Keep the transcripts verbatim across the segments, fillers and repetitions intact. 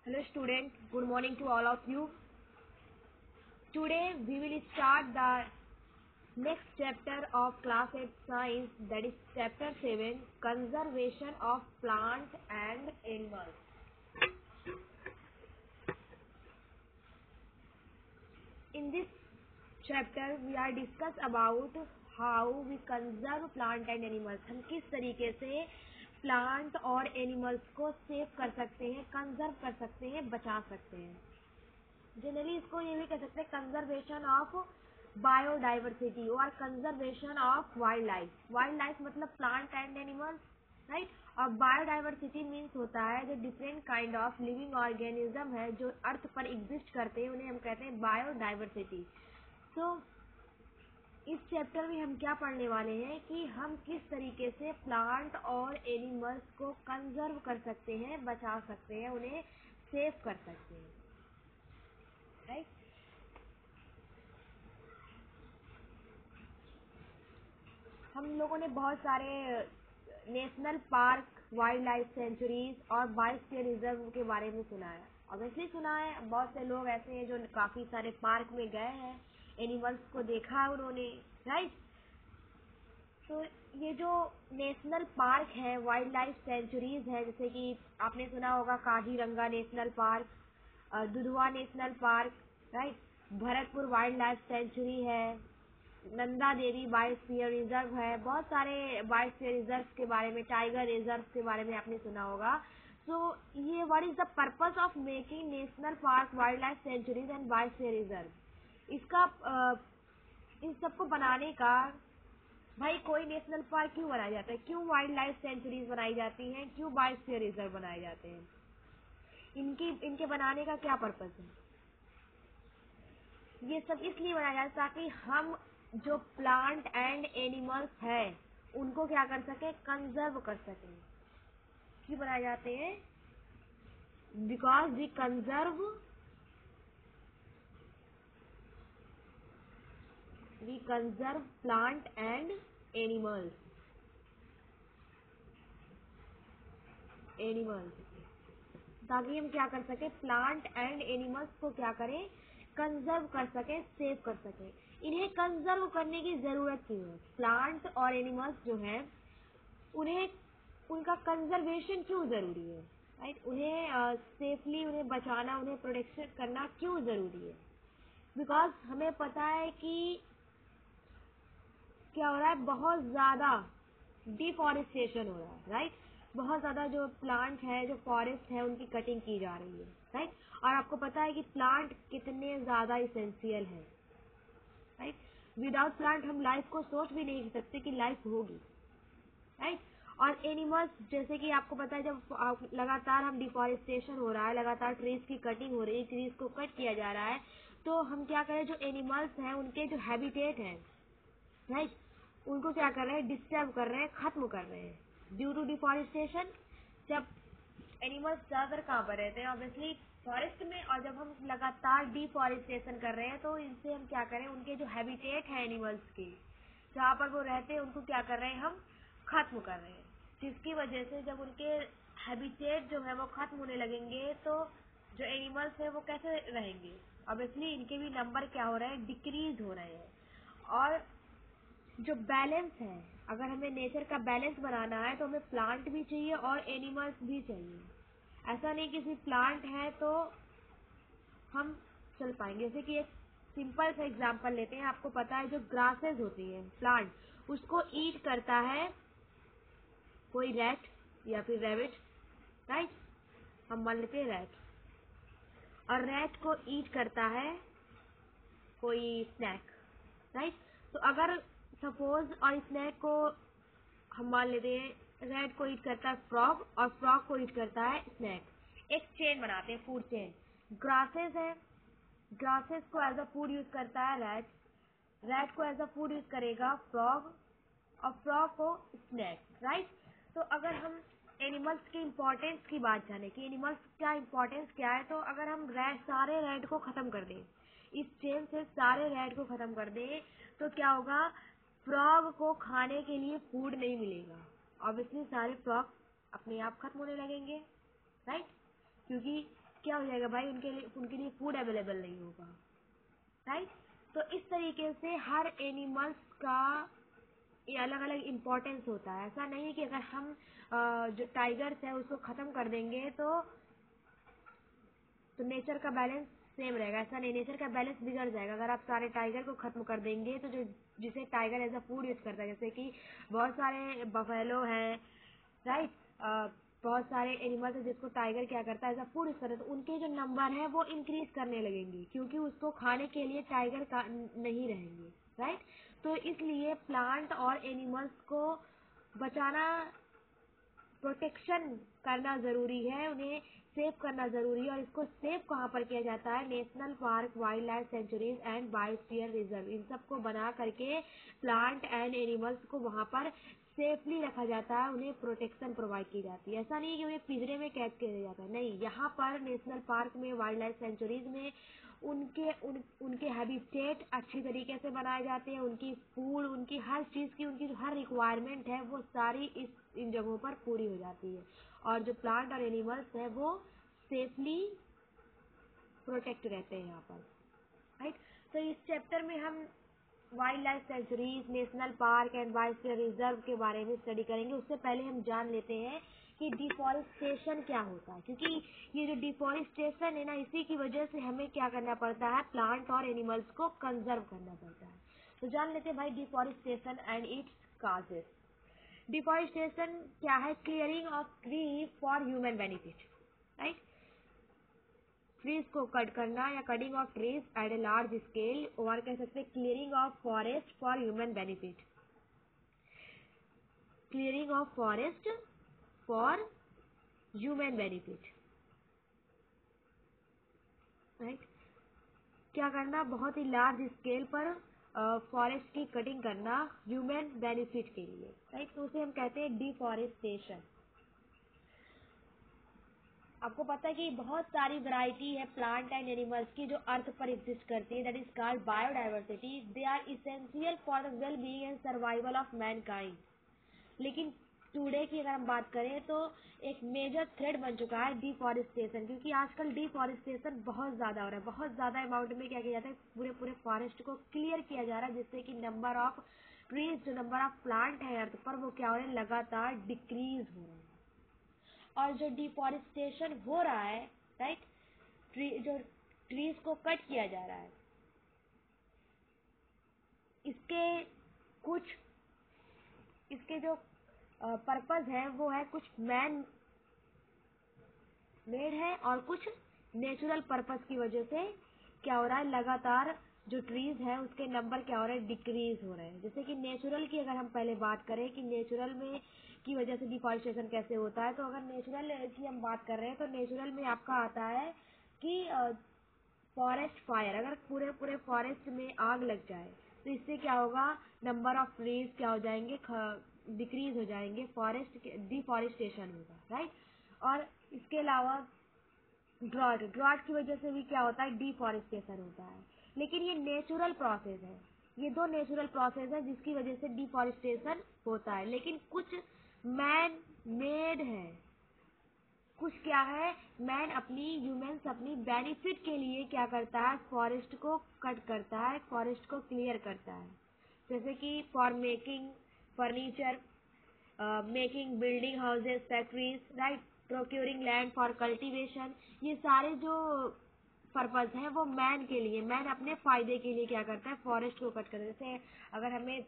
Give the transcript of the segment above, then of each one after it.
Hello student, good morning to all of you. Today we will start the next chapter of class eight science, that is chapter seven, conservation of plant and animals. In this chapter we are discuss about how we conserve plant and animals. हम किस तरीके से plant और animals को save कर सकते हैं, conserve कर सकते हैं, बचा सकते हैं। जनरली इसको ये भी कह सकते हैं कंजर्वेशन ऑफ बायोडाइवर्सिटी और conservation of wild life. Wild life मतलब प्लांट एंड एनिमल्स, राइट। और बायोडाइवर्सिटी मीन्स होता है जो different kind of living organism है जो अर्थ पर एग्जिस्ट करते हैं, उन्हें हम कहते हैं बायोडाइवर्सिटी। सो so, इस चैप्टर में हम क्या पढ़ने वाले हैं कि हम किस तरीके से प्लांट और एनिमल्स को कंजर्व कर सकते हैं, बचा सकते हैं, उन्हें सेव कर सकते हैं, राइट। हम लोगों ने बहुत सारे national park, wild life sanctuaries और बायोस्फीयर रिजर्व के बारे में सुना है, ऑब्वियसली सुना है। बहुत से लोग ऐसे हैं जो काफी सारे पार्क में गए हैं, एनिमल्स को देखा है उन्होंने, राइट। तो ये जो नेशनल पार्क है, वाइल्ड लाइफ सेंचुरीज है, जैसे कि आपने सुना होगा Kaziranga national park, Dudhwa national park, right, Bharatpur wild life sanctuary है, नंदा देवी बायोस्फीयर रिजर्व है, बहुत सारे बायोस्फीयर रिजर्व के बारे में, टाइगर रिजर्व के बारे में आपने सुना होगा। सो so, ये what is the purpose of making national park, wild life sanctuaries and biosphere reserve. इसका आ, इन सबको बनाने का, भाई कोई नेशनल पार्क क्यों बनाया जाता है, क्यों वाइल्ड लाइफ सेंचुरीज बनाई जाती हैं, क्यों बायोस्फीयर रिजर्व बनाए जाते हैं, इनकी इनके बनाने का क्या पर्पस है। ये सब इसलिए बनाया जाता है ताकि हम जो प्लांट एंड एनिमल्स है उनको क्या कर सके, कंजर्व कर सके। क्यों बनाए जाते हैं? Because we conserve we conserve plant and animals animals ताकि हम क्या कर सके, प्लांट एंड एनिमल्स को क्या करें, कंजर्व कर सके, सेव कर सके। इन्हें कंजर्व करने की जरूरत क्यों है? प्लांट और एनिमल्स जो है उन्हें, उनका कंजर्वेशन क्यों जरूरी है, राइट। उन्हें सेफली uh, उन्हें बचाना, उन्हें प्रोटेक्शन करना क्यों जरूरी है? बिकॉज हमें पता है कि क्या हो रहा है, बहुत ज्यादा डिफॉरेस्टेशन हो रहा है, राइट। बहुत ज्यादा जो प्लांट है, जो फॉरेस्ट है, उनकी कटिंग की जा रही है, राइट। और आपको पता है कि प्लांट कितने ज्यादा इसेंशियल है, राइट। विदाउट प्लांट हम लाइफ को सोच भी नहीं सकते कि लाइफ होगी, राइट। और एनिमल्स, जैसे कि आपको पता है जब लगातार हम डिफॉरेस्टेशन हो रहा है, लगातार ट्रीज की कटिंग हो रही है, ट्रीज को कट किया जा रहा है, तो हम क्या करें, जो एनिमल्स हैं उनके जो हैबिटेट है, राइट, उनको क्या कर रहे हैं, डिस्टर्ब कर रहे हैं, खत्म कर रहे हैं ड्यू टू डिफॉरेस्टेशन। जब एनिमल्स ज्यादातर कहाँ पर रहते हैं, ऑब्वियसली फॉरेस्ट में, और जब हम लगातार डिफॉरेस्टेशन कर रहे हैं तो इनसे हम क्या करें, उनके जो हैबिटेट है एनिमल्स के, जहाँ पर वो रहते हैं, उनको क्या कर रहे हैं, हम खत्म कर रहे हैं। जिसकी वजह से जब उनके हैबिटेट जो है वो खत्म होने लगेंगे तो जो एनिमल्स है वो कैसे रहेंगे, ऑब्वियसली इनके भी नंबर क्या हो रहे हैं, डिक्रीज हो रहे हैं। और जो बैलेंस है, अगर हमें नेचर का बैलेंस बनाना है तो हमें प्लांट भी चाहिए और एनिमल्स भी चाहिए। ऐसा नहीं कि सिर्फ प्लांट है तो हम चल पाएंगे। जैसे कि एक सिंपल सा एग्जांपल लेते हैं, आपको पता है जो ग्रासेस होती है, प्लांट, उसको ईट करता है कोई रैट या फिर रैबिट, राइट। हम मान लेते हैं रैट, और रैट को ईट करता है कोई स्नैक, राइट। तो अगर सपोज, और स्नैक को हम मान लेते हैं, रैट को ईट करता है फ्रॉग और फ्रॉग को ईट करता है स्नैक, एक चेन बनाते हैं, फूड चेन। ग्रासेस है, ग्रासेस को एज अ फूड यूज करता है रैट, रैट को एज अ फूड यूज करेगा फ्रॉग, और फ्रॉग को स्नैक, राइट। तो अगर हम एनिमल्स की इम्पोर्टेंस की बात जाने कि एनिमल्स का इम्पोर्टेंस क्या है, तो अगर हम रैट, सारे रैट को खत्म कर दें, इस चेन से सारे रैट को खत्म कर दें, तो क्या होगा, फ्रॉग को खाने के लिए फूड नहीं मिलेगा, ऑब्वियसली सारे फ्रॉग अपने आप खत्म होने लगेंगे, राइट। क्योंकि क्या हो जाएगा भाई, उनके लिए उनके लिए फूड अवेलेबल नहीं होगा, राइट। तो इस तरीके से हर एनिमल्स का ये अलग अलग इम्पोर्टेंस होता है। ऐसा नहीं है कि अगर हम अ, जो टाइगर्स है उसको खत्म कर देंगे तो तो नेचर का बैलेंस सेम रहेगा, ऐसा नहीं, नेचर का बैलेंस बिगड़ जाएगा अगर आप सारे टाइगर को खत्म कर देंगे। तो जो जिसे tiger as a food use करता है, जैसे कि बहुत सारे बफेलो हैं, राइट, बहुत सारे एनिमल्स हैं जिसको टाइगर क्या करता है एज अ फूड यूज करता है, तो उनके जो नंबर है वो इंक्रीज करने लगेंगे क्योंकि उसको खाने के लिए टाइगर का नहीं रहेंगे, राइट। तो इसलिए प्लांट और एनिमल्स को बचाना, प्रोटेक्शन करना जरूरी है, उन्हें सेव करना जरूरी है। और इसको सेव कहाँ पर किया जाता है, national park, wild life sanctuaries and biosphere reserve, इन सबको बना करके प्लांट एंड एनिमल्स को वहाँ पर सेफली रखा जाता है, उन्हें प्रोटेक्शन प्रोवाइड की जाती है। ऐसा नहीं है कि उन्हें पिंजरे में कैद किया जाता है, नहीं, यहाँ पर नेशनल पार्क में, वाइल्ड लाइफ सेंचुरीज में उनके उन, उनके हैबिटेट अच्छी तरीके से बनाए जाते हैं, उनकी फूड, उनकी हर चीज़ की, उनकी जो हर रिक्वायरमेंट है वो सारी इस इन जगहों पर पूरी हो जाती है। और जो प्लांट और एनिमल्स है वो सेफली प्रोटेक्ट रहते हैं यहाँ पर, राइट। तो इस चैप्टर में हम wild life sanctuaries, national park and biosphere reserve के बारे में स्टडी करेंगे। उससे पहले हम जान लेते हैं कि डिफॉरेस्टेशन क्या होता है, क्योंकि ये जो डिफॉरेस्टेशन है ना, इसी की वजह से हमें क्या करना पड़ता है, प्लांट और एनिमल्स को कंजर्व करना पड़ता है। तो जान लेते हैं भाई deforestation and its causes. Deforestation क्या है, clearing of tree for human benefit, right. Trees को कट करना या cutting of trees at a large scale, और कह सकते हैं clearing of forest for human benefit, clearing of forest for human benefit, right. क्या करना, बहुत ही लार्ज स्केल पर फॉरेस्ट uh, की कटिंग करना ह्यूमन बेनिफिट के लिए, राइट। तो उसे हम कहते हैं डिफॉरेस्टेशन। आपको पता है कि बहुत सारी वैरायटी है प्लांट एंड एनिमल्स की जो अर्थ पर एग्जिस्ट करती है, that is called biodiversity. They are essential for the well being and survival of mankind. लेकिन टुडे की अगर हम बात करें तो एक मेजर थ्रेड बन चुका है डिफॉरेस्टेशन, क्योंकि आजकल डिफॉरेस्टेशन बहुत ज्यादा हो रहा है। बहुत ज्यादा अमाउंट में क्या किया जाता है, पूरे पूरे फॉरेस्ट को क्लियर किया जा रहा है, जिससे कि नंबर ऑफ ट्रीज, जो नंबर ऑफ प्लांट है अर्थ पर, वो क्या हो रहे हैं, लगातार डिक्रीज हो रहे हैं। और जो डिफॉरेस्टेशन हो रहा है, राइट, ट्री जो ट्रीज को कट किया जा रहा है, इसके कुछ इसके जो पर्पस है वो है, कुछ मैन मेड है और कुछ नेचुरल पर्पस की वजह से क्या हो रहा है, लगातार जो ट्रीज है उसके नंबर क्या हो रहे हैं, डिक्रीज हो रहे हैं। जैसे कि नेचुरल की अगर हम पहले बात करें कि नेचुरल में की वजह से डिफॉरेस्टेशन कैसे होता है, तो अगर नेचुरल की हम बात कर रहे हैं तो नेचुरल में आपका आता है कि फॉरेस्ट फायर, अगर पूरे पूरे फॉरेस्ट में आग लग जाए तो इससे क्या होगा, नंबर ऑफ ट्रीज क्या हो जाएंगे, डिक्रीज हो जाएंगे, फॉरेस्ट डिफॉरेस्टेशन होगा, राइट। और इसके अलावा ड्रॉट ड्रॉट की वजह से भी क्या होता है, डिफॉरेस्टेशन होता है। लेकिन ये नेचुरल प्रोसेस है, ये दो नेचुरल प्रोसेस है जिसकी वजह से डिफॉरेस्टेशन होता है। लेकिन कुछ मैन मेड है, कुछ क्या है, मैन अपनी ह्यूमंस अपनी बेनिफिट के लिए क्या करता है, फॉरेस्ट को कट करता है, फॉरेस्ट को क्लियर करता है। जैसे कि for making furniture, making building houses, factories, right, procuring land for cultivation, ये सारे जो पर्पज हैं वो मैन के लिए, मैन अपने फायदे के लिए क्या करता है, फॉरेस्ट को कट करता है। जैसे अगर हमें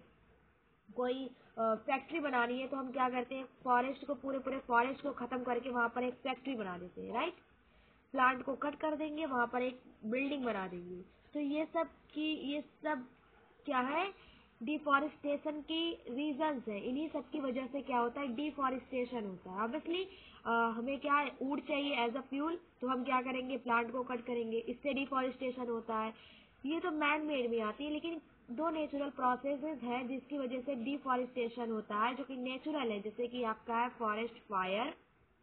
कोई फैक्ट्री बनानी है तो हम क्या करते हैं, फॉरेस्ट को, पूरे पूरे फॉरेस्ट को खत्म करके वहां पर एक फैक्ट्री बना देते हैं, राइट। प्लांट को कट कर देंगे, वहां पर एक बिल्डिंग बना देंगे। तो ये सब की ये सब क्या है, डिफॉरेस्टेशन की रीजंस है। इन्हीं सब की वजह से क्या होता है, डिफॉरेस्टेशन होता है। ऑब्वियसली हमें क्या है, वुड चाहिए एज अ फ्यूल, तो हम क्या करेंगे, प्लांट को कट करेंगे, इससे डिफॉरेस्टेशन होता है। ये तो मैन मेड में आती है, लेकिन दो नेचुरल प्रोसेसेस हैं जिसकी वजह से डिफॉरेस्टेशन होता है, जो कि नेचुरल है, जैसे कि आपका है फॉरेस्ट फायर,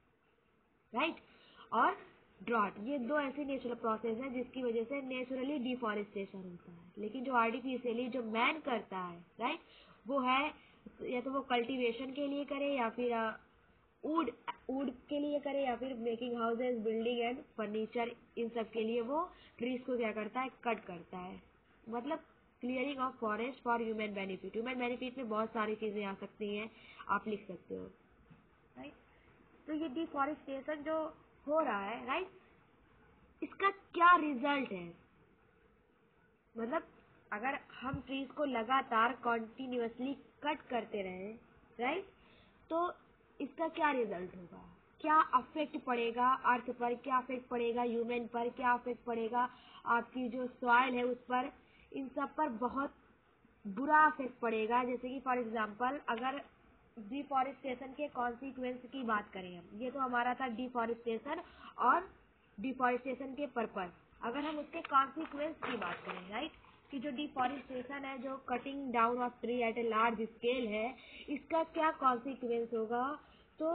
राइट, और ड्रॉट। ये दो ऐसे नेचुरल प्रोसेस हैं जिसकी वजह से नेचुरली डिफॉरेस्टेशन होता है। लेकिन जो आर्टिफिशियली जो मैन करता है, राइट, वो है या तो वो कल्टीवेशन के लिए करे या फिर वुड वुड के लिए लिए करे या फिर making houses, building and furniture, इन सब के लिए वो ट्रीज को क्या करता है, कट करता है। मतलब clearing of forest for human benefit. Human benefit में बहुत सारी चीजें आ सकती हैं, आप लिख सकते हो, राइट। तो ये डिफॉरेस्टेशन जो हो रहा है, राइट, इसका क्या रिजल्ट है? मतलब अगर हम ट्रीज को लगातार कॉन्टिन्यूअसली कट करते रहे, राइट, तो इसका क्या रिजल्ट होगा, क्या अफेक्ट पड़ेगा अर्थ पर, क्या अफेक्ट पड़ेगा ह्यूमन पर, क्या अफेक्ट पड़ेगा आपकी जो सॉइल है उस पर, इन सब पर बहुत बुरा अफेक्ट पड़ेगा। जैसे कि फॉर एग्जांपल अगर डिफॉरेस्टेशन के कॉन्सिक्वेंस की बात करें हम, ये तो हमारा था डिफॉरेस्टेशन और डिफॉरेस्टेशन के पर्पस। अगर हम उसके कॉन्सिक्वेंस की बात करें, राइट, कि जो डिफॉरेस्टेशन है, जो cutting down of tree at a large scale है, इसका क्या कॉन्सिक्वेंस होगा? तो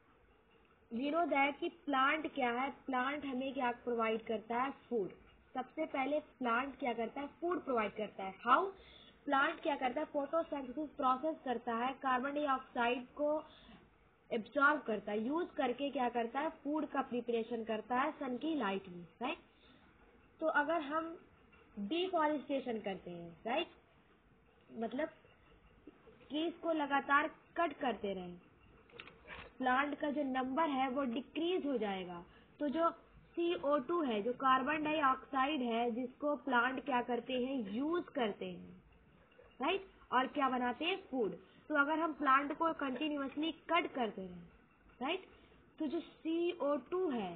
वी नो दैट कि प्लांट क्या है, प्लांट हमें क्या प्रोवाइड करता है, फूड। सबसे पहले प्लांट क्या करता है, फूड प्रोवाइड करता है। हाउ? प्लांट क्या करता है, फोटोसिंथेसिस प्रोसेस करता है, कार्बन डाइऑक्साइड को एब्जॉर्ब करता है, यूज करके क्या करता है, फूड का प्रिपरेशन करता है सन की लाइट में, राइट। तो अगर हम डिफॉरेस्टेशन करते हैं, राइट, मतलब ट्रीज को लगातार कट करते रहें, प्लांट का जो नंबर है वो डिक्रीज हो जाएगा। तो जो सी ओ टू है, जो कार्बन डाइऑक्साइड है, जिसको प्लांट क्या करते हैं, यूज करते हैं, राइट, और क्या बनाते हैं, फूड। तो अगर हम प्लांट को कंटिन्यूअसली कट करते हैं, राइट, तो जो सी ओ टू है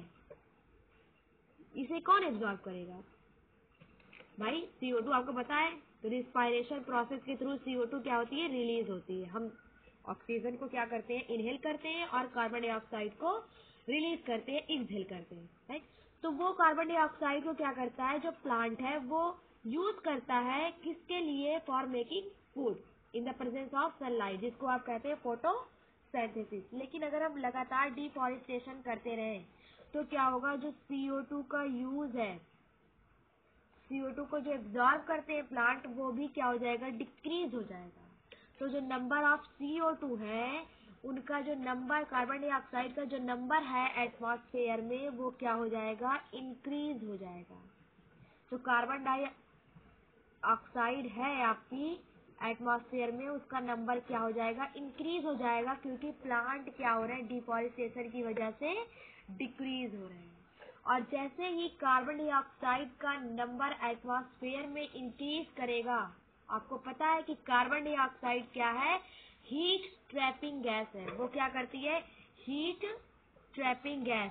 इसे कौन एब्जॉर्ब करेगा भाई? सी ओ टू आपको पता है, तो रिस्पायरेशन प्रोसेस के थ्रू सी ओ टू क्या होती है, रिलीज होती है। हम ऑक्सीजन को क्या करते हैं, इनहेल करते हैं, और कार्बन डाइऑक्साइड को रिलीज करते हैं, एक्सहेल करते हैं, राइट। तो वो कार्बन डाइऑक्साइड को क्या करता है, जो प्लांट है वो यूज करता है, किसके लिए, for making food in the presence of sunlight, जिसको आप कहते हैं फोटोसिंथेसिस। लेकिन अगर हम लगातार डिफॉरेस्टेशन करते रहे तो क्या होगा, जो सी ओ टू का यूज है, सी ओ टू को जो एब्जॉर्ब करते हैं प्लांट, वो भी क्या हो जाएगा, डिक्रीज हो जाएगा। तो जो number of C O two है, उनका जो नंबर, कार्बन डाइऑक्साइड का जो नंबर है एटमॉस्फेयर में, वो क्या हो जाएगा, इंक्रीज हो जाएगा। तो कार्बन डाइऑक्साइड है आपकी एटमॉस्फेयर में, उसका नंबर क्या हो जाएगा, इंक्रीज हो जाएगा, क्योंकि प्लांट क्या हो रहे हैं, डिफॉरेस्टेशन की वजह से डिक्रीज हो रहे हैं। और जैसे ही कार्बन डाइऑक्साइड का नंबर एटमॉस्फेयर में इंक्रीज करेगा, आपको पता है कि कार्बन डाइऑक्साइड क्या है, हीट ट्रैपिंग गैस है। वो क्या करती है, हीट ट्रैपिंग गैस,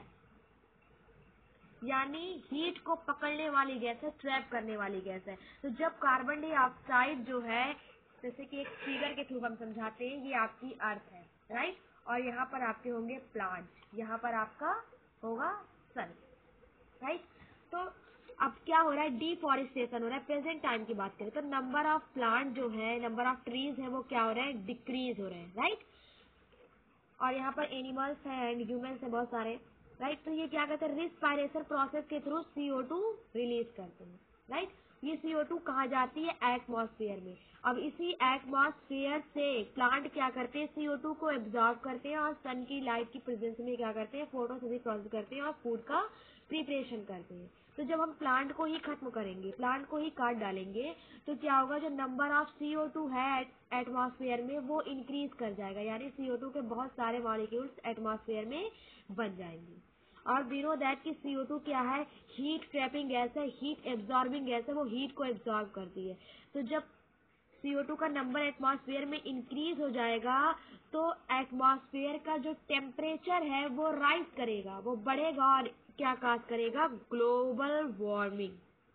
यानी हीट को पकड़ने वाली गैस है, ट्रैप करने वाली गैस है। तो जब कार्बन डाइऑक्साइड जो है, जैसे कि एक फिगर के थ्रू हम समझाते हैं, ये आपकी अर्थ है, राइट, और यहाँ पर आपके होंगे प्लांट, यहाँ पर आपका होगा सन, राइट। तो अब क्या हो रहा है, डिफॉरेस्टेशन हो रहा है। प्रेजेंट टाइम की बात करें तो नंबर ऑफ प्लांट जो है, नंबर ऑफ ट्रीज है, वो क्या हो रहे हैं, डिक्रीज हो रहे हैं, राइट। और यहाँ पर एनिमल्स हैं एंड ह्यूमंस हैं बहुत सारे, राइट। तो ये क्या करते हैं, रिस्पायरेशन प्रोसेस के through C O two release करते हैं, राइट। ये सी ओ टू कहाँ जाती है, एटमॉस्फेयर में। अब इसी एटमॉस्फेयर से प्लांट क्या करते हैं, सी ओ टू को एब्जॉर्ब करते हैं, और सन की लाइट की प्रेजेंस में क्या करते हैं, फोटोसिंथेसिस प्रोसेस करते हैं और फूड का प्रिपरेशन करते हैं। तो जब हम प्लांट को ही खत्म करेंगे, प्लांट को ही काट डालेंगे, तो क्या होगा, जो number of C O two है एटमॉस्फेयर में, वो इंक्रीज कर जाएगा, यानी सी ओ टू के बहुत सारे मॉलिक्यूल्स एटमॉस्फेयर में बन जाएंगे। और वी नो दैट कि सी ओ टू क्या है, हीट ट्रैपिंग गैस है, हीट एब्जॉर्बिंग गैस है, वो हीट को एब्जॉर्ब करती है। तो जब सी ओ टू का नंबर एटमॉस्फेयर में इंक्रीज हो जाएगा, तो एटमॉस्फेयर का जो टेम्परेचर है वो राइज करेगा, वो बढ़ेगा, और क्या काज करेगा, ग्लोबल वार्मिंग,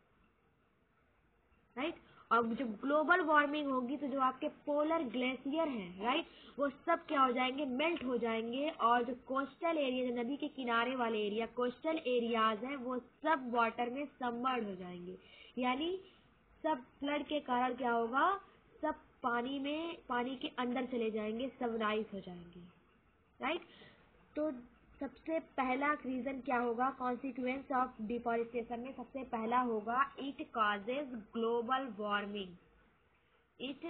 राइट। और जब ग्लोबल वार्मिंग होगी तो जो आपके पोलर ग्लेशियर हैं, राइट, वो सब क्या हो जाएंगे, मेल्ट हो जाएंगे, और जो कोस्टल एरिया, जो नदी के किनारे वाले एरिया, कोस्टल एरियाज हैं, वो सब वाटर में सबमर्ज हो जाएंगे, यानी सब फ्लड के कारण क्या होगा, सब पानी में, पानी के अंदर चले जाएंगे, सबराइज हो जाएंगे, राइट। तो सबसे पहला रीजन क्या होगा, कॉन्सिक्वेंस ऑफ डिफॉरेस्टेशन में सबसे पहला होगा, it causes global warming, it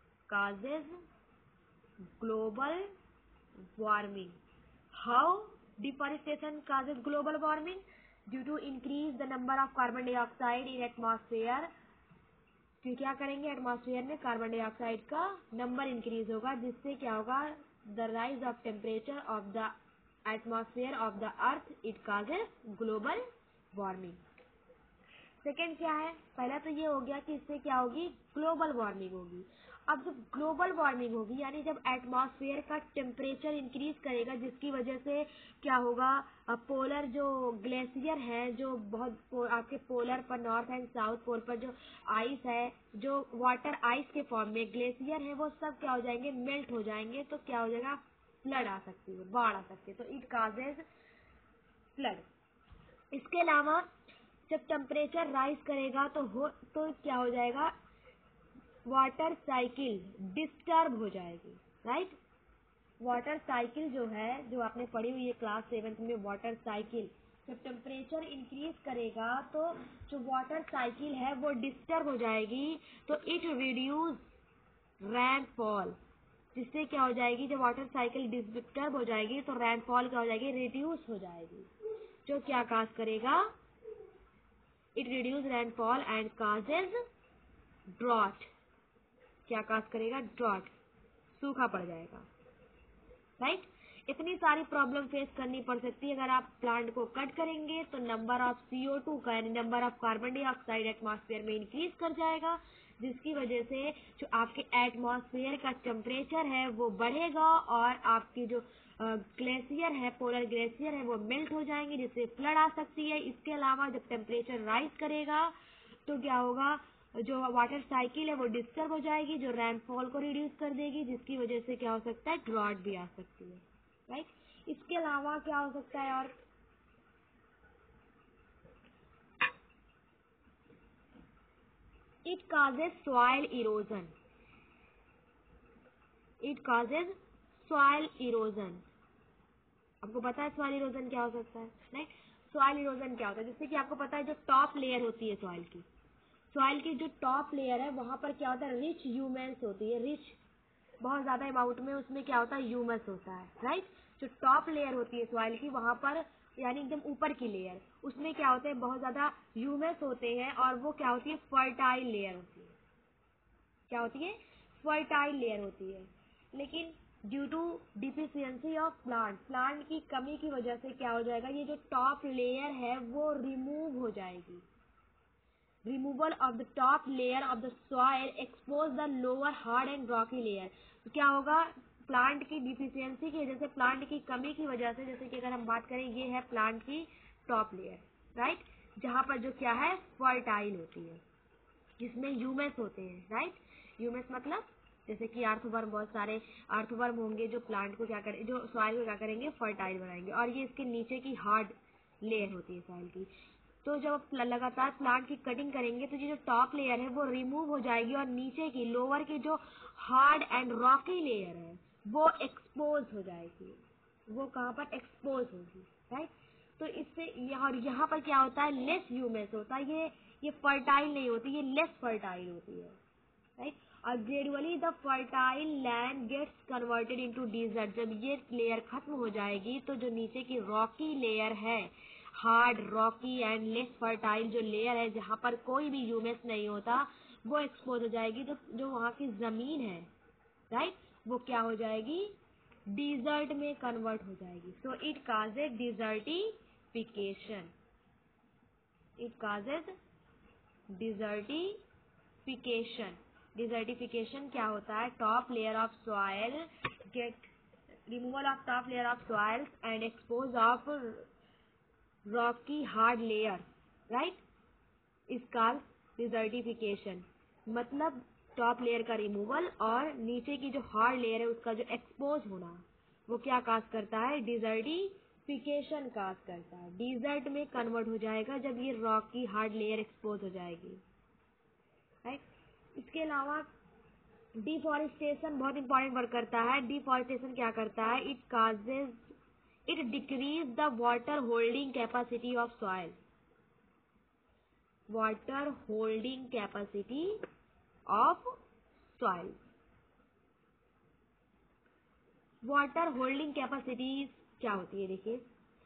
causes global warming. How? Deforestation causes global warming due to increase the number of carbon dioxide in atmosphere. फिर क्या करेंगे, एटमॉस्फेयर में कार्बन डाइऑक्साइड का नंबर इंक्रीज होगा, जिससे क्या होगा, the rise of temperature of the atmosphere of the earth, it causes global warming. Second क्या है, पहला तो ये हो गया कि इससे क्या होगी, ग्लोबल वार्मिंग होगी। अब जब ग्लोबल वार्मिंग होगी यानी जब एटमॉस्फेयर का टेम्परेचर इंक्रीज करेगा, जिसकी वजह से क्या होगा, पोलर जो ग्लेशियर है, जो बहुत पो, आपके पोलर पर नॉर्थ एंड साउथ पोल पर जो आइस है, जो वाटर आइस के फॉर्म में ग्लेशियर है, वो सब क्या हो जाएंगे, मेल्ट हो जाएंगे। तो क्या हो जाएगा, फ्लड आ सकती है, बाढ़ आ सकती है। तो इट काजेज फ्लड। इसके अलावा जब टेम्परेचर राइज करेगा तो हो तो क्या हो जाएगा, वाटर साइकिल डिस्टर्ब हो जाएगी, राइट। वाटर साइकिल जो है, जो आपने पढ़ी हुई है क्लास सेवेंथ में, वाटर साइकिल, जब टेम्परेचर इंक्रीज करेगा तो जो वाटर साइकिल है वो डिस्टर्ब हो जाएगी। तो इट रिड्यूस रैनफॉल, जिससे क्या हो जाएगी, जब वाटर साइकिल डिस्टर्ब हो जाएगी तो रैनफॉल क्या हो जाएगी, रिड्यूस हो जाएगी, जो क्या काज करेगा, it reduce rainfall and causes drought. क्या काज करेगा, ड्रॉट, सूखा पड़ जाएगा, राइट। इतनी सारी प्रॉब्लम फेस करनी पड़ सकती है अगर आप प्लांट को कट करेंगे तो number of C O two का यानी number of carbon dioxide atmosphere में इंक्रीज कर जाएगा, जिसकी वजह से जो आपके एटमॉस्फेयर का टेम्परेचर है वो बढ़ेगा और आपकी जो ग्लेशियर है, पोलर ग्लेशियर है, वो मेल्ट हो जाएंगे, जिससे फ्लड आ सकती है। इसके अलावा जब टेम्परेचर राइज करेगा तो क्या होगा, जो वाटर साइकिल है वो डिस्टर्ब हो जाएगी, जो रैनफॉल को रिड्यूस कर देगी, जिसकी वजह से क्या हो सकता है, ड्रॉट भी आ सकती है, राइट। इसके अलावा क्या हो सकता है, और it causes soil erosion, it causes soil erosion. आपको पता है सॉइल इरोजन क्या हो सकता है, नहीं। सॉइल इरोजन क्या होता है, जैसे कि आपको पता है जो टॉप लेयर होती है सॉइल की, सॉइल की जो टॉप लेयर है वहां पर क्या होता है, रिच ह्यूमस होती है, रिच बहुत ज्यादा अमाउंट में उसमें क्या होता है, ह्यूमस होता है, राइट। जो टॉप लेयर होती है सॉइल की वहां पर यानी एकदम ऊपर की लेयर, उसमें क्या होते हैं, बहुत ज्यादा ह्यूमस होते हैं, और वो क्या होती है, फर्टाइल लेयर होती है। क्या होती है, फर्टाइल लेयर होती है। लेकिन due to deficiency of plant, plant की कमी की वजह से क्या हो जाएगा, ये जो टॉप लेयर है वो रिमूव हो जाएगी। Removal of the top layer of the soil expose the lower hard and rocky layer. तो क्या होगा, प्लांट की डिफिशियंसी की वजह से, प्लांट की कमी की वजह से, जैसे कि अगर हम बात करें, ये है प्लांट की टॉप लेयर, राइट, जहां पर जो क्या है, फर्टाइल होती है, जिसमें ह्यूमस होते हैं, राइट। ह्यूमस मतलब जैसे कि अर्थवर्म, बहुत सारे अर्थवर्म होंगे जो प्लांट को क्या करें, जो सॉइल को क्या करेंगे, फर्टाइल बनाएंगे, और ये इसके नीचे की हार्ड लेयर होती है सॉइल की। तो जब आप लगातार प्लांट की कटिंग करेंगे तो ये जो टॉप लेयर है वो रिमूव हो जाएगी, और नीचे की लोअर की जो हार्ड एंड रॉकी लेयर है वो एक्सपोज हो जाएगी। वो कहाँ पर एक्सपोज होगी, राइट। तो इससे यहाँ, यहाँ पर क्या होता है, लेस ह्यूमस होता है, ये ये फर्टाइल नहीं होती, ये लेस फर्टाइल होती है, राइट। और gradually the fertile land gets converted into desert. जब ये लेयर खत्म हो जाएगी तो जो नीचे की रॉकी लेयर है, hard rocky and less fertile जो लेयर है, जहां पर कोई भी ह्यूमस नहीं होता, वो एक्सपोज हो जाएगी। तो जो वहां की जमीन है, राइट, वो क्या हो जाएगी, डिजर्ट में कन्वर्ट हो जाएगी। So it causes desertification, it causes desertification. Desertification क्या होता है, top layer of soil get removal of top layer of soil and expose of rocky hard layer, right, is called desertification. मतलब top layer का removal और नीचे की जो hard layer है उसका जो एक्सपोज होना, वो क्या काज करता है, डिजर्टिफिकेशन काज करता है। डिजर्ट में कन्वर्ट हो जाएगा जब ये रॉक की हार्ड लेयर एक्सपोज हो जाएगी, राइट। इसके अलावा डिफॉरेस्टेशन बहुत इंपॉर्टेंट वर्क करता है। डिफॉरेस्टेशन क्या करता है, it causes it decrease the water holding capacity of soil, water holding capacity of soil. Water holding capacity क्या होती है, देखिए,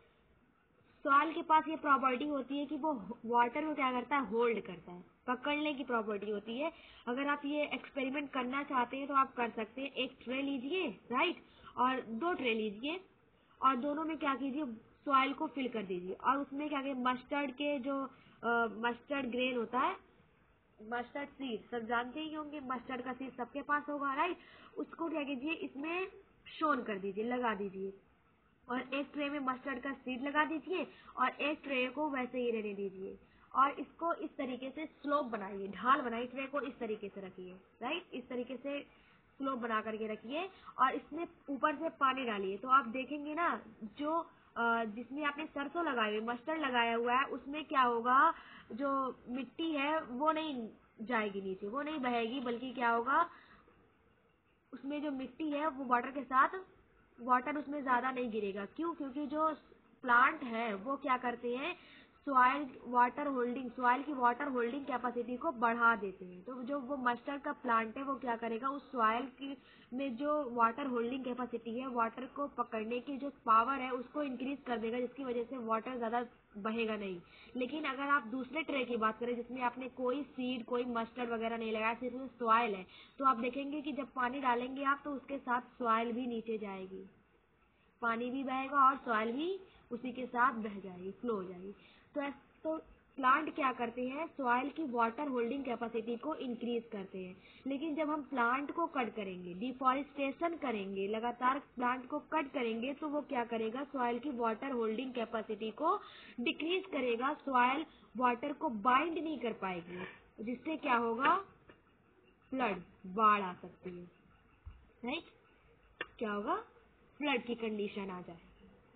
सॉइल के पास ये प्रॉपर्टी होती है कि वो वाटर को क्या करता है, होल्ड करता है, पकड़ने की प्रॉपर्टी होती है। अगर आप ये एक्सपेरिमेंट करना चाहते हैं तो आप कर सकते हैं। एक ट्रे लीजिए, राइट, और दो ट्रे लीजिए और दोनों में क्या कीजिए, सॉइल को फिल कर दीजिए और उसमें क्या कीजिए, मस्टर्ड के जो मस्टर्ड ग्रेन होता है, मस्टर्ड सीड सब जानते ही होंगे, मस्टर्ड का सीड सबके पास होगा, राइट, उसको क्या कीजिए, इसमें शोन कर दीजिए, लगा दीजिए और एक ट्रे में मस्टर्ड का सीड लगा दीजिए और एक ट्रे को वैसे ही रहने दीजिए और इसको इस तरीके से स्लोप बनाइए, ढाल बनाइए, ट्रे को इस तरीके से रखिए, राइट, इस तरीके से स्लोप बना करके रखिए और इसमें ऊपर से पानी डालिए। तो आप देखेंगे ना, जो अ, जिसमें आपने सरसों लगाई हुई, मस्टर्ड लगाया हुआ है, उसमें क्या होगा, जो मिट्टी है वो नहीं जाएगी नीचे, वो नहीं बहेगी, बल्कि क्या होगा, उसमें जो मिट्टी है वो वाटर के साथ, वाटर उसमें ज्यादा नहीं गिरेगा। क्यों? क्योंकि जो प्लांट है वो क्या करते हैं, सॉइल वाटर होल्डिंग, सॉइल की वाटर होल्डिंग कैपेसिटी को बढ़ा देते हैं। तो जो वो मस्टर्ड का प्लांट है वो क्या करेगा, उस सॉइल की में जो वाटर होल्डिंग कैपेसिटी है, वाटर को पकड़ने की जो पावर है उसको इंक्रीज कर देगा, जिसकी वजह से वाटर ज्यादा बहेगा नहीं। लेकिन अगर आप दूसरे ट्रे की बात करें जिसमें आपने कोई सीड, कोई मस्टर्ड वगैरह नहीं लगाया, सिर्फ सॉइल है, तो आप देखेंगे कि जब पानी डालेंगे आप, तो उसके साथ सॉइल भी नीचे जाएगी, पानी भी बहेगा और सॉइल भी उसी के साथ बह जाएगी, फ्लो हो जाएगी। तो ऐस- तो प्लांट क्या करते हैं, सॉइल की वाटर होल्डिंग कैपेसिटी को इंक्रीज करते हैं। लेकिन जब हम प्लांट को कट करेंगे, डिफॉरेस्टेशन करेंगे, लगातार प्लांट को कट करेंगे, तो वो क्या करेगा, सॉइल की वाटर होल्डिंग कैपेसिटी को डिक्रीज करेगा, सॉइल वाटर को बाइंड नहीं कर पाएगी, जिससे क्या होगा, फ्लड, बाढ़ आ सकती है, राइट, क्या होगा, फ्लड की कंडीशन आ जाए,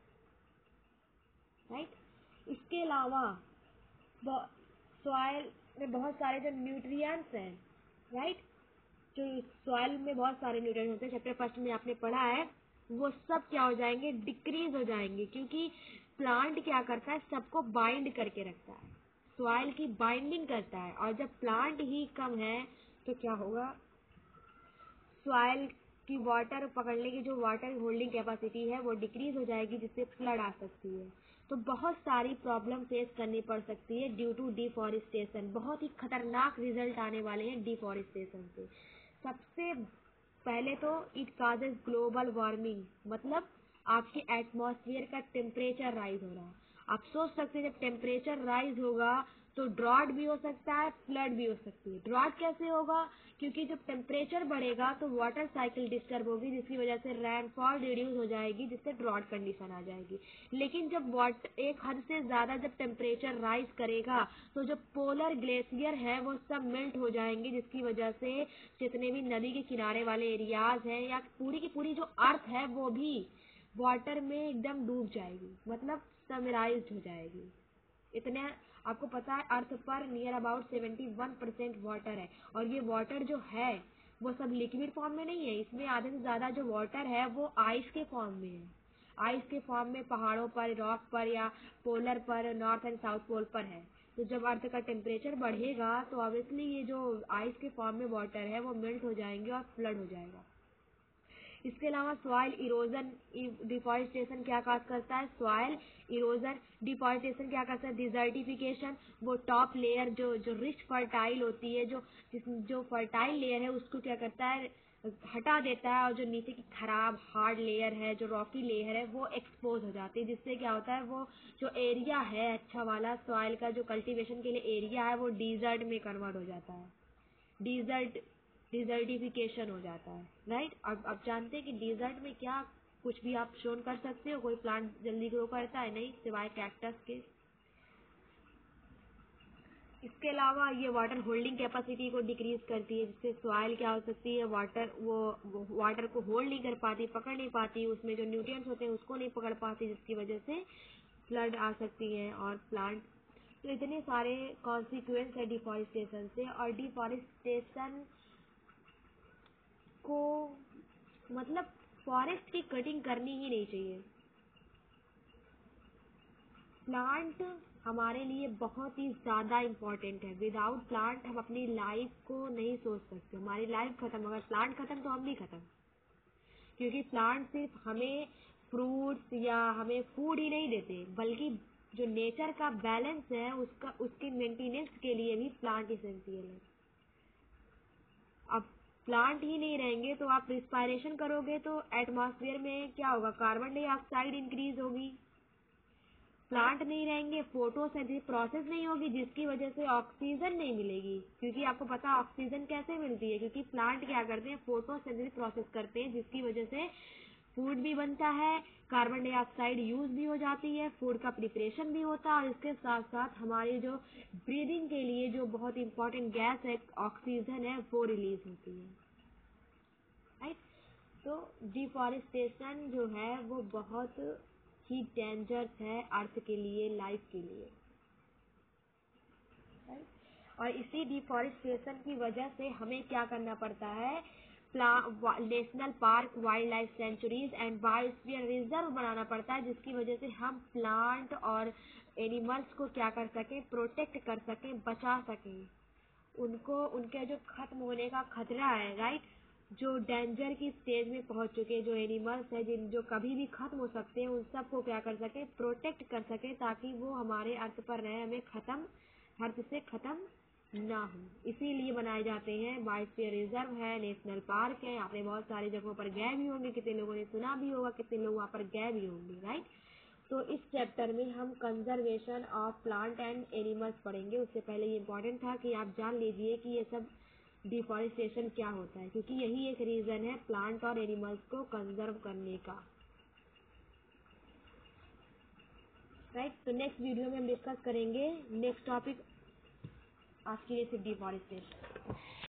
राइट। इसके अलावा सॉइल में बहुत सारे जो न्यूट्रिएंट्स हैं, राइट, जो सॉइल में बहुत सारे न्यूट्रिएंट्स होते हैं, चैप्टर फर्स्ट में आपने पढ़ा है, वो सब क्या हो जाएंगे, डिक्रीज हो जाएंगे, क्योंकि प्लांट क्या करता है, सबको बाइंड करके रखता है, सॉइल की बाइंडिंग करता है। और जब प्लांट ही कम है तो क्या होगा, सॉइल की वाटर पकड़ने की जो वाटर होल्डिंग कैपेसिटी है वो डिक्रीज हो जाएगी, जिससे फ्लड आ सकती है। तो बहुत सारी प्रॉब्लम फेस करनी पड़ सकती है ड्यू टू डिफॉरेस्टेशन। बहुत ही खतरनाक रिजल्ट आने वाले हैं डिफॉरेस्टेशन से। सबसे पहले तो इट काजेज ग्लोबल वार्मिंग, मतलब आपके एटमॉस्फेयर का टेम्परेचर राइज हो रहा है। आप सोच सकते हैं जब टेम्परेचर राइज होगा तो ड्रॉट भी हो सकता है, फ्लड भी हो सकती है। ड्रॉट कैसे होगा, क्योंकि जब टेम्परेचर बढ़ेगा तो वाटर साइकिल डिस्टर्ब होगी, जिसकी वजह से रेनफॉल रिड्यूस हो जाएगी, जिससे ड्रॉट कंडीशन आ जाएगी। लेकिन जब वाटर एक हद से ज्यादा जब टेम्परेचर राइज करेगा तो जो पोलर ग्लेशियर है वो सब मेल्ट हो जाएंगे, जिसकी वजह से जितने भी नदी के किनारे वाले एरियाज हैं या पूरी की पूरी जो अर्थ है वो भी वाटर में एकदम डूब जाएगी, मतलब समराइज्ड हो जाएगी। इतने, आपको पता है अर्थ पर near about seventy one percent water है, और ये वाटर जो है वो सब लिक्विड फॉर्म में नहीं है, इसमें आधे से ज्यादा जो वाटर है वो आइस के फॉर्म में है। आइस के फॉर्म में पहाड़ों पर, रॉक पर या पोलर पर, नॉर्थ एंड साउथ पोल पर है। तो जब अर्थ का टेम्परेचर बढ़ेगा तो ऑब्वियसली ये जो आइस के फॉर्म में वाटर है वो मेल्ट हो जाएंगे और फ्लड हो जाएगा। इसके अलावा सॉइल इरोजन डिफॉरेस्टेशन क्या काज करता है, सॉइल इरोजन डिफॉरेस्टेशन क्या करता है, डिजर्टिफिकेशन, वो टॉप लेयर जो जो रिच फर्टाइल होती है, जो जिस जो फर्टाइल लेयर है उसको क्या करता है, हटा देता है, और जो नीचे की खराब हार्ड लेयर है, जो रॉकी लेयर है, वो एक्सपोज हो जाती है, जिससे क्या होता है, वो जो एरिया है अच्छा वाला सॉइल का जो कल्टीवेशन के लिए एरिया है वो डिजर्ट में कन्वर्ट हो जाता है, डिजर्ट डिजर्टिफिकेशन हो जाता है, राइट। अब आप जानते हैं कि डिजर्ट में क्या कुछ भी आप शोन कर सकते हो, कोई प्लांट जल्दी ग्रो करता है नहीं, सिवाय कैक्टस के। इसके अलावा ये वाटर होल्डिंग कैपेसिटी को डिक्रीज करती है, जिससे सॉइल क्या हो सकती है, वाटर वो, वो वाटर को होल्ड नहीं कर पाती, पकड़ नहीं पाती, उसमें जो न्यूट्रिएंट्स होते हैं उसको नहीं पकड़ पाती, जिसकी वजह से फ्लड आ सकती है और प्लांट। तो इतने सारे कॉन्सिक्वेंस है डिफॉरेस्टेशन से, और डिफॉरेस्टेशन को मतलब फॉरेस्ट की कटिंग करनी ही नहीं चाहिए। प्लांट हमारे लिए बहुत ही ज्यादा इम्पोर्टेंट है, विदाउट प्लांट हम अपनी लाइफ को नहीं सोच सकते, हमारी लाइफ खत्म, अगर प्लांट खत्म तो हम भी खत्म। क्योंकि प्लांट सिर्फ हमें फ्रूट्स या हमें फूड ही नहीं देते, बल्कि जो नेचर का बैलेंस है उसका उसके मेंटेनेंस के लिए भी प्लांट इसेंशियल है। अब प्लांट ही नहीं रहेंगे तो आप रिस्पायरेशन करोगे तो एटमॉस्फेयर में क्या होगा, कार्बन डाइऑक्साइड इंक्रीज होगी। प्लांट नहीं रहेंगे, फोटोसिंथेसिस प्रोसेस नहीं होगी, जिसकी वजह से ऑक्सीजन नहीं मिलेगी। क्योंकि आपको पता है ऑक्सीजन कैसे मिलती है, क्योंकि प्लांट क्या करते हैं, फोटोसिंथेसिस प्रोसेस करते हैं, जिसकी वजह से फूड भी बनता है, कार्बन डाइऑक्साइड यूज भी हो जाती है, फूड का प्रिपरेशन भी होता है, और इसके साथ साथ हमारी जो ब्रीदिंग के लिए जो बहुत इंपॉर्टेंट गैस है ऑक्सीजन है वो रिलीज होती है। राइट, तो डिफॉरेस्टेशन जो है वो बहुत ही डेंजरस है अर्थ के लिए, लाइफ के लिए। राइट, और इसी डिफॉरेस्टेशन की वजह से हमें क्या करना पड़ता है, national park, wild life sanctuaries and biosphere reserve बनाना पड़ता है, जिसकी वजह से हम प्लांट और एनिमल्स को क्या कर सकें, प्रोटेक्ट कर सकें, बचा सकें उनको, उनके जो खत्म होने का खतरा है। राइट, जो डेंजर की स्टेज में पहुंच चुके जो एनिमल्स है, जिन जो कभी भी खत्म हो सकते हैं, उन सबको क्या कर सके, प्रोटेक्ट कर सके, ताकि वो हमारे अर्थ पर रहे, हमें खत्म अर्थ से खत्म ना हो। इसीलिए बनाए जाते हैं। बायोस्फीयर रिजर्व है, नेशनल पार्क है, आपने बहुत सारी जगहों पर गए भी होंगे, कितने लोगों ने सुना भी होगा, कितने लोग वहाँ पर गए भी होंगे। राइट, तो इस चैप्टर में हम conservation of plant and animals पढ़ेंगे। उससे पहले ये इम्पोर्टेंट था कि आप जान लीजिए कि ये सब डिफॉरेस्टेशन क्या होता है, क्योंकि यही एक रीजन है प्लांट और एनिमल्स को कंजर्व करने का। राइट, तो नेक्स्ट वीडियो में हम डिस्कस करेंगे नेक्स्ट टॉपिक आज के लिए सिर्फ डिफॉरेस्टेशन।